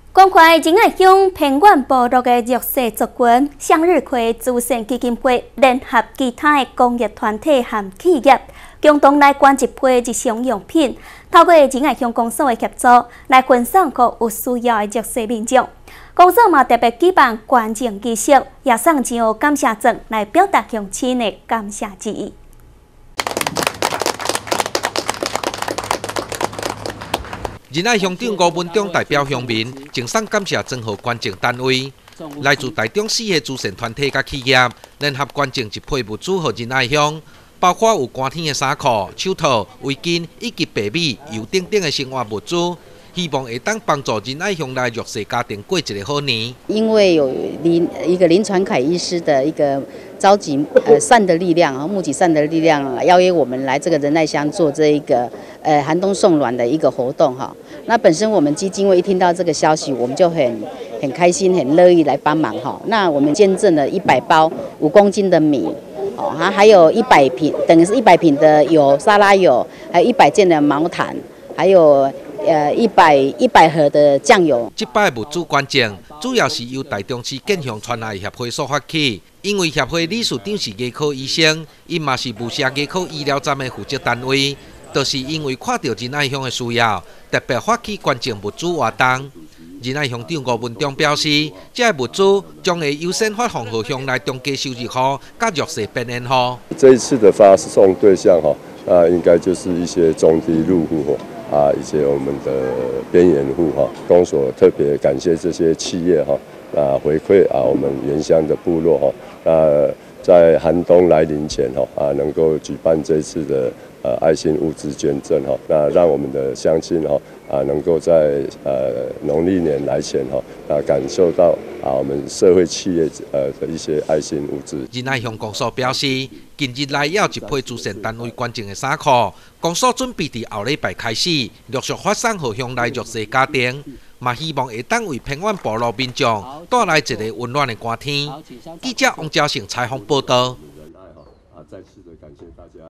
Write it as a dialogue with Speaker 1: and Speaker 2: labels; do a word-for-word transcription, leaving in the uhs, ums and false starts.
Speaker 1: 关怀仁爱乡偏远部落的弱势族群，向日葵慈善基金会联合其他的公益团体和企业，共同来捐一批日常用品，透过仁爱乡公所的协助，来分送给有需要的弱势民众。公所嘛特别举办捐赠仪式，也送上感谢状来表达乡亲的感谢之意。
Speaker 2: 仁爱乡长吴文忠代表乡民赠送感谢状予捐赠单位，来自台中四个慈善团体甲企业联合捐赠一批物资予仁爱乡，包括有寒天的衫裤、手套、围巾以及白米、油等等的生活物资，希望会当帮助仁爱乡内弱势家庭过一个好年。
Speaker 3: 因为有林一个林传凯医师的一个召集呃善的力量啊，募集善的力量，邀约我们来这个仁爱乡做这一个呃寒冬送暖的一个活动哈。 那本身我们基金会一听到这个消息，我们就很很开心，很乐意来帮忙哈。那我们捐赠了一百包五公斤的米，哦，还还有一百瓶，等于是一百瓶的油沙拉油，还有一百件的毛毯，还有呃一百一百盒的酱油。
Speaker 2: 这摆物资捐赠主要是由台中市建乡传爱协会所发起，因为协会理事长是牙科医生，伊嘛是无锡牙科医疗站的负责单位。 就是因为看到仁爱乡的需要，特别发起捐赠物资活动。仁爱乡长吴文忠表示，这物资将会优先发放给乡内中低收入户、甲弱势边缘户。
Speaker 4: 这一次的发送对象哈，啊，应该就是一些中低入户哈，啊，一些我们的边缘户哈。公所特别感谢这些企业哈，啊，回馈啊我们原乡的部落哈，啊，在寒冬来临前哈，啊，能够举办这次的。 呃，爱心物资捐赠哈，那让我们的乡亲哈啊，能够在呃农历年来前哈啊，感受到啊我们社会企业呃的一些爱心物资。
Speaker 2: 仁爱乡公所表示，近日来要一批慈善单位捐赠的衫裤，公所准备伫后礼拜开始陆续发送给乡内弱势家庭，嘛希望会当为偏远部落民众带来一个温暖的寒天。记者王嘉成采访报道。
Speaker 4: 啊，再次的感谢大家。